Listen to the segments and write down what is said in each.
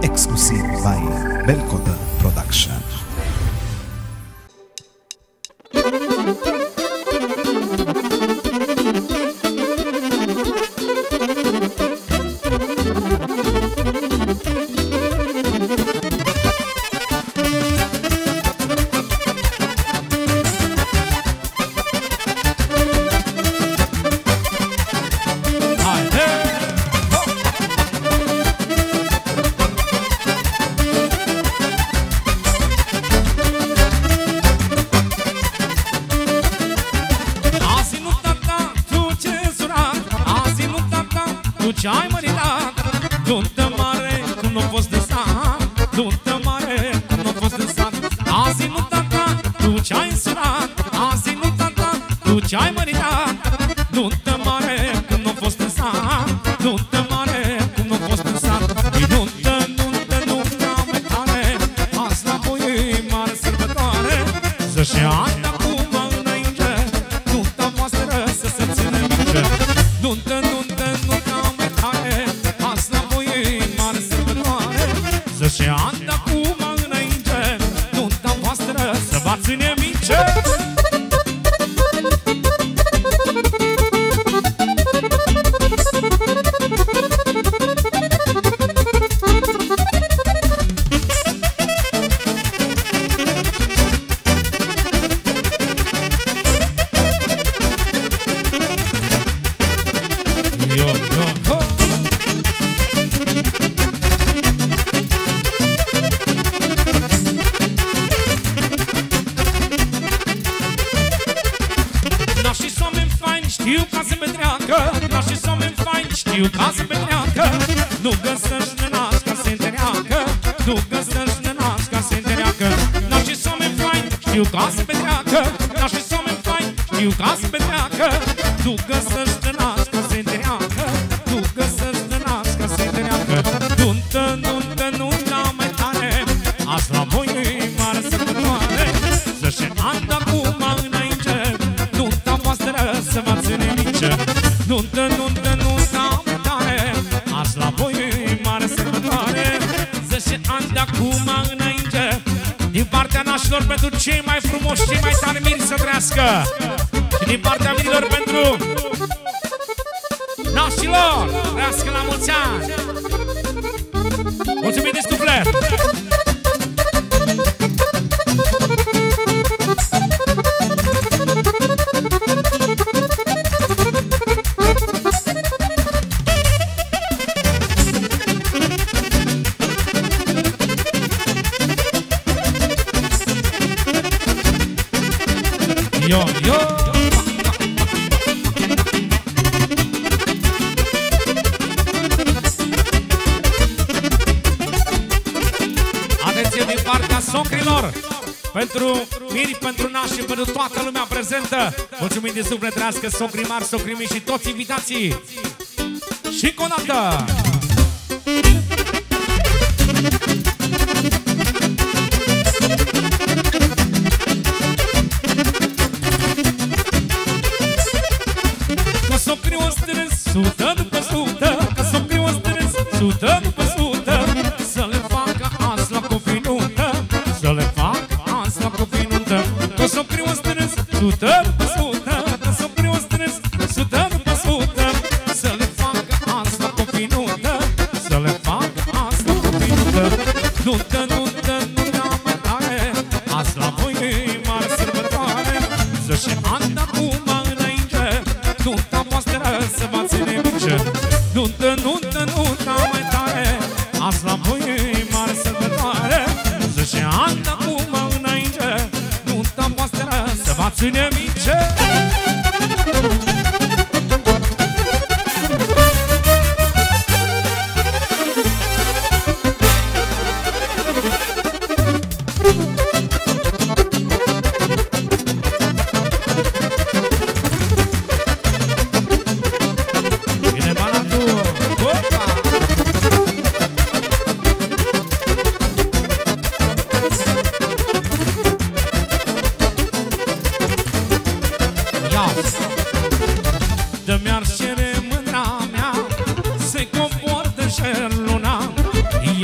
exclusive by Belcotă Production. Ce-ai măritat, nuntă mare, cum n-a fost în sat, nuntă mare, cum n-a fost în sat. Azi nu tata, tu ce-ai însurat, azi nu tata, tu ce-ai măritat, nuntă mare, cum n-a fost în sat, nuntă mare, cum n-a fost în sat. Nuntă, nuntă, nuntă mai tare, azi la voi e mare sărbătoare, să-și ande acum înainte, nunta voastră să se ține minte. Nuntă, nuntă, nuntă mai tare, azi la voi e mare sărbătoare, să-și ande acum înainte, nunta voastră să vă ține minte. Știu ca să petreacă, nașii oameni faini, știu ca să petreacă. Nu găsești nenaș ca să întăreacă, nu găsești nenaș ca să întăreacă. Nașii oameni faini, știu ca să petreacă, nașii oameni faini, știu ca să petreacă. Nu găsești nenaș ca să întăreacă, nu găsești nenaș ca să întăreacă. Nuntă, nuntă, nunta mai tare, azi la voi e mare sărbătoare, să-și andă acum înainte, nunta voastră să vă ține minte. Nuntă, nuntă, nunta mai tare, azi la voi e mare sărbătoare, 10 ani de acum înainte, din partea nașilor pentru cei mai frumoși, cei mai tari miri să trăiască, și din partea mirilor pentru nașilor, trăiască la mulți ani. Mulțumim de suflet! Yo, yo! Atenție din partea socrilor, pentru miri, pentru nași, pentru toată lumea prezentă. Mulțumim de suflet, trăiască socrii mari, socrii mici și toți invitații. Și încă o dată! Socriu o strâns, sută după sută, că socriu o strâns, sută după sută, să le facă azi la cofinuntă, să le facă azi la cofinuntă. Că socriu o strâns, sută după sută, că socriu o strâns, sută după sută, să le facă azi la cofinuntă, să le facă azi la cofinuntă. Nuntă, nuntă, nuntă mai tare, azi la voi e mare sărbătoare, să-și andă acum înainte, nunta voastră să vă ține minte. Nuntă, nuntă, nunta mai tare,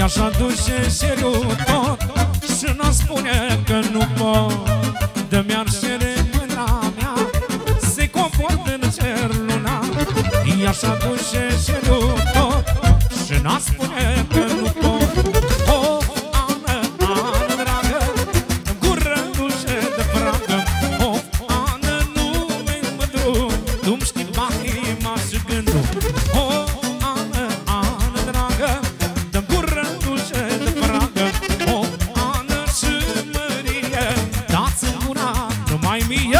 I-aș aduce șeriul tot și n-o spune că nu pot. Dă-mi-ar șere mâna mea, se comportă în cer luna. I-aș aduce șeriul tot și n-a spune că nu pot. O, Ană, Ană dragă, în gură dulce de fragă. O, Ană, nume mândru, tu-mi știi patima și gândul. O, Ană, Ană dragă, dă-mi gură dulce de fragă. O, Ană și Mărie, dați-mi gura numai mie.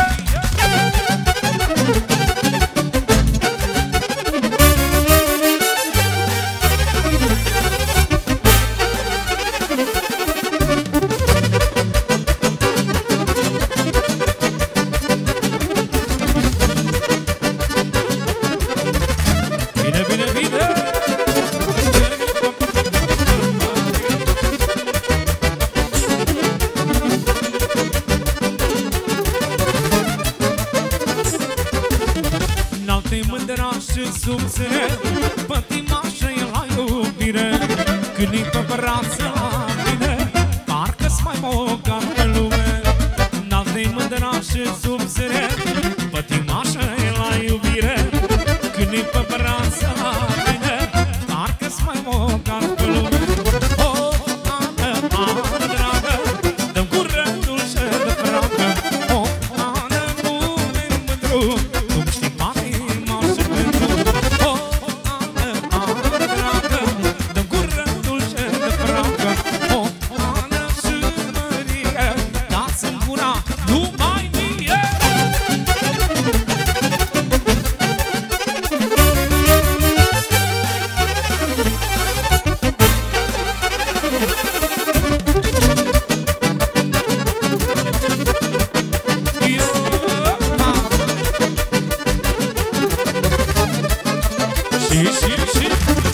Bine, bine, bine! N-al-te mândra și subțire, pătimașă-i la iubire. Când-i pe brață la mine, parcă-s mai bogat pe lume. N-al-te mândra și subțire, pătimașă-i la iubire. Când-i pe brață la mine, parcă-s mai bogat pe lume. O, Ană, Ană dragă, dă-mi gură dulce de fragă. O, Ană, nume mândru, tu-mi știi patima și gândul. O, Ană, Ană dragă, dă-mi gură dulce de fragă. O, Ană și Mărie, dați-mi gura numai mie. Și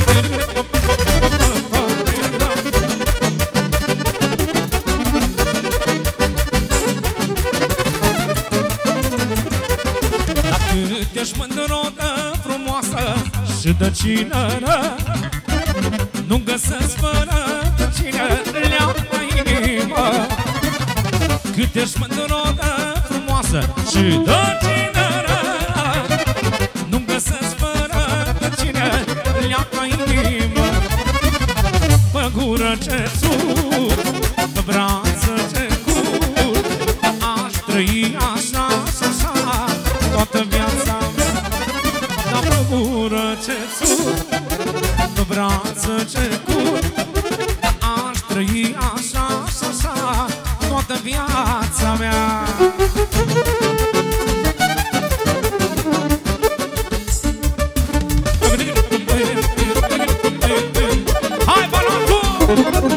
dacă te-aș mândră de frumoasă și de cineră, nu găsesc fără cine le-am la inimă. Cât ești mândră de frumoasă și de cineră, nu găsesc fără cine le-am la inimă. Pe gură ce sus, pe brață ce cur, aș trăi așa și așa toată viața mea. Dar pe gură ce sus, pe brață ce cur, aș trăi așa și așa toată viața mea. Hai, balancul!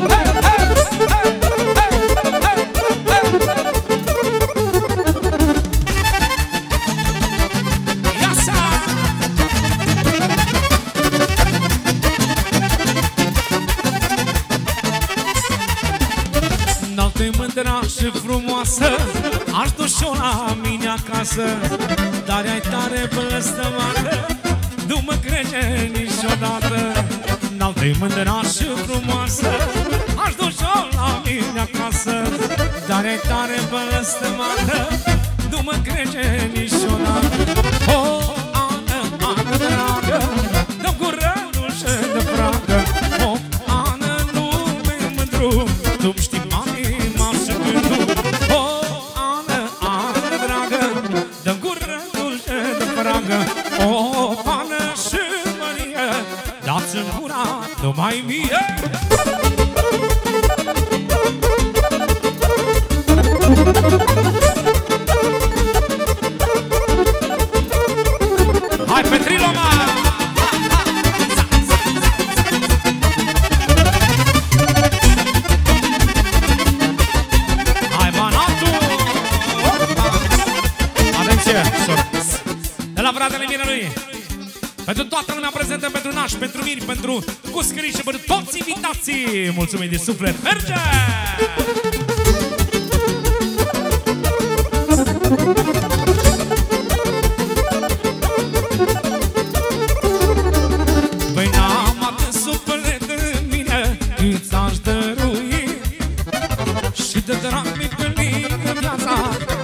N-al-te mândra și frumoasă, aș duce-o la mine acasă. Dar ai tare blăstămată, nu mă crede niciodată. N-al-te mândra și frumoasă, aș duce-o la mine acasă. Dar ai tare blăstămată, nu mă crede niciodată. O, Ană, Ană dragă, dă-mi gură dulce de fragă. O, Ană, nume mândru, tu-mi știi patima și gândul. O, Ană, Ană dragă, dă-mi gură dulce de fragă. O, Ană și Mărie, dați-mi gura numai mie. Hai, Petrilo, mă! Hai, Banatul! Atenție! De la fratele Mirelui, pentru toată lumea prezentă, pentru nași, pentru miri, pentru cuscării și pentru toți invitații. Mulțumim de suflet! Merge! Păi n-am atât suflet în mine cât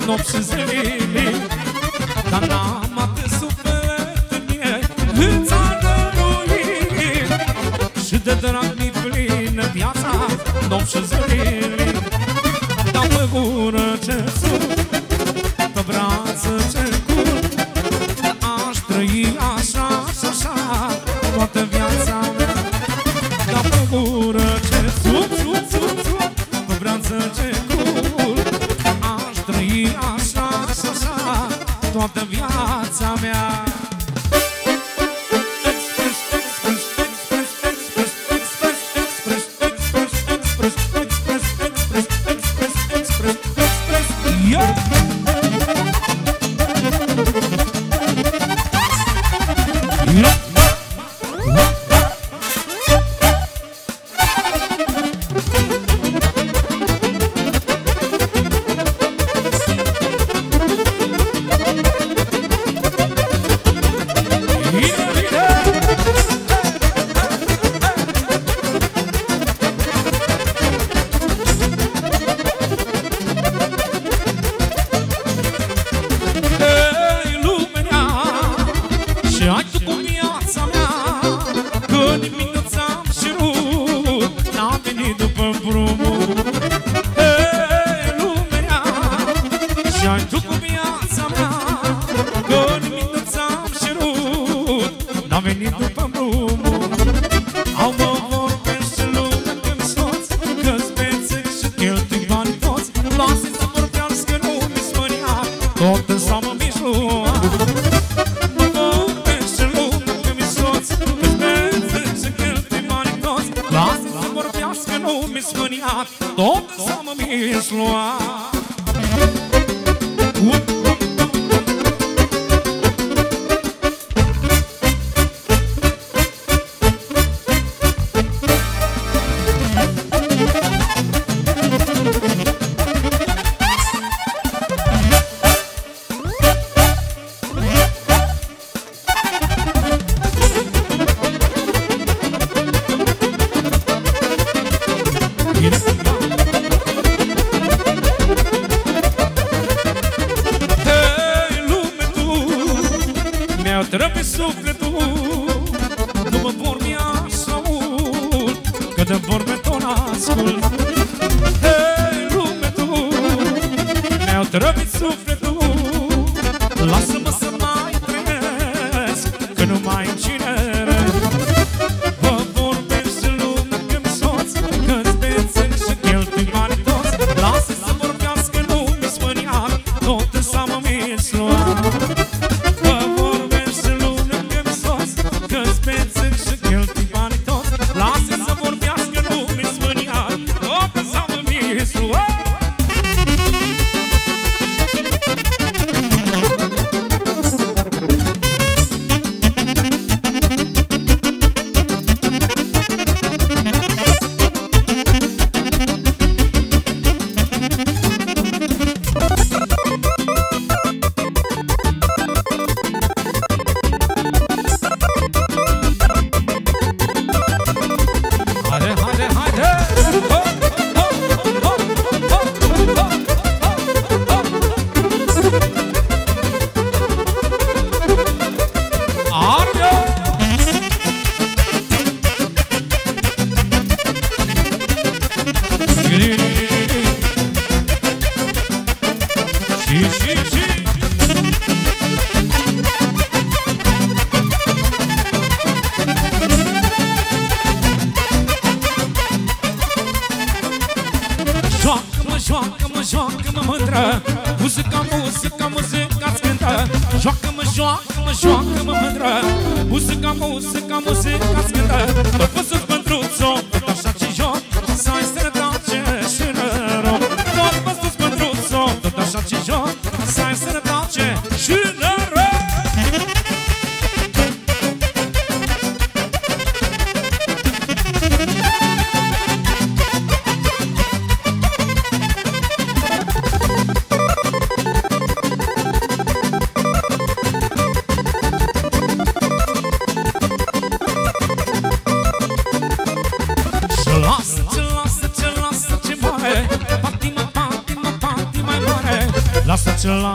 nopți și zile, dar n-am atât suflet în mine cât ți-a dăruit. Și de drag mi plină viața, nopți și zile, dau pe gură ce țut, pe brață ce curt. Aș trăi așa și așa toată viața mea. Dau pe gură ce țut, țut, țut, țut, pe brață ce curt. Aș trăi așa și așa toată viața mea.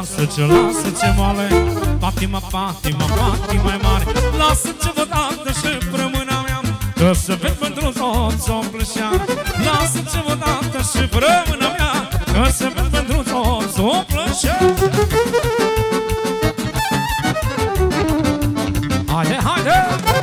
lasă ce moale. Patima, Patima, Patima e mare. Lasă ce vă dată și prămâna mea, că să vezi pentru toți o plășea. Lasă ce vă dată și prămâna mea, că să vezi pentru toți o plășea. Haide, haide!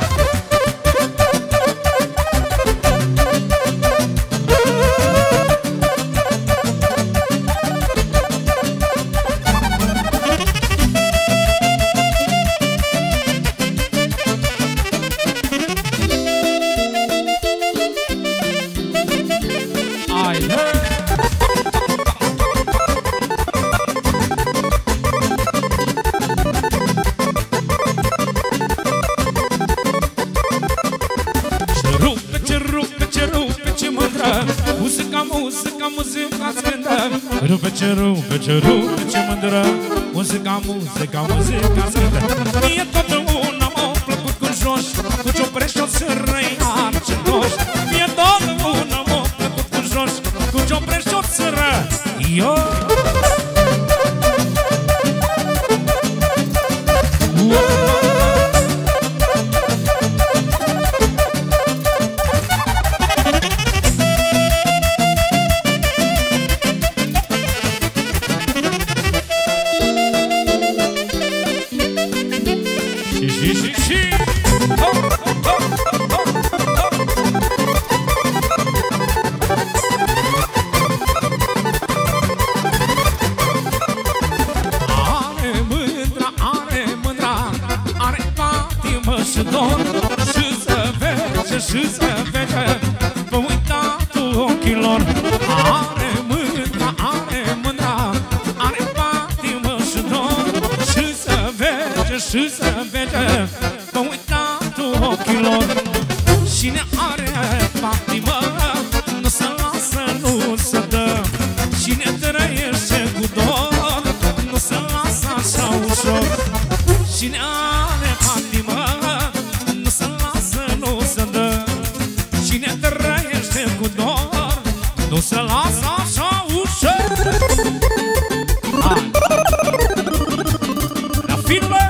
Rupe ce mândră, muzica scântă. Mie toată una m-a plăcut cu joș, cu ciopre și o țărăia ce doș. Mie toată una m-a plăcut cu joș, cu ciopre și o țără. Eu și să vede pe uitatul ochilor. Are mândra, are patimă și dor. Și să vede pe uitatul ochilor. Cine are patimă nu se lasă, nu se dă. Cine trăiește cu dor nu se lasă așa ușor. Cine are patimă nu se lasă, nu se dă. Cine trăiește cu dor nu se lasă așa ușor. Hai! La filme!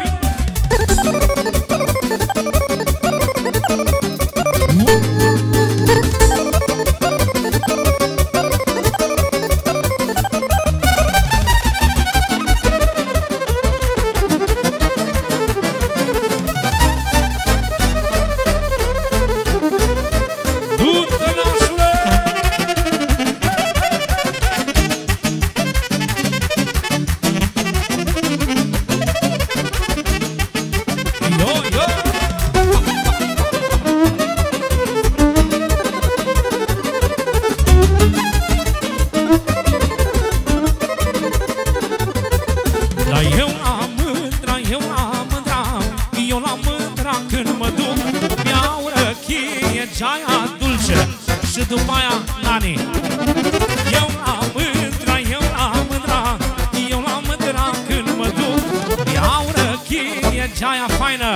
Aia faină.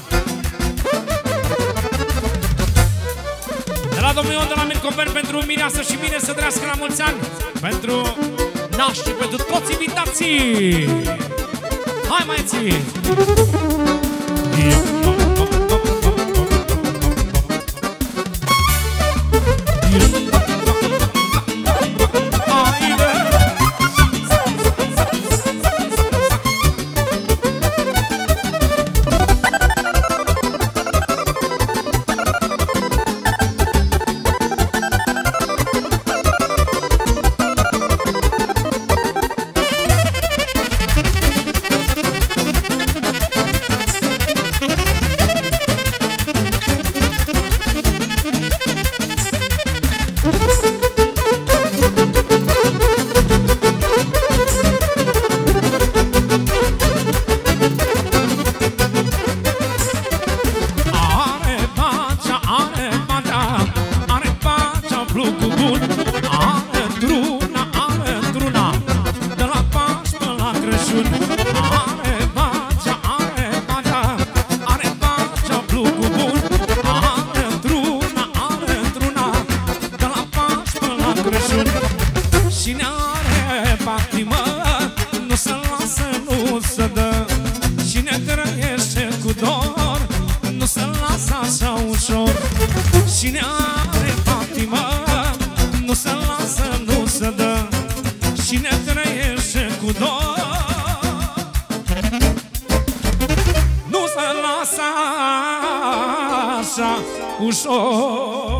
De la domnul Ion de la Mircopen pentru Mireasă și mine să trăiască la mulți ani. Pentru nași și pentru toți invitații. Hai băieții! Cine are patimă nu se lasă, nu se dă. Cine trăiește cu dor nu se lasă așa ușor.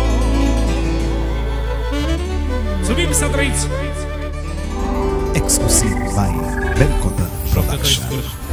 Subim să trăiți! Exclusiv by Belcotă Production.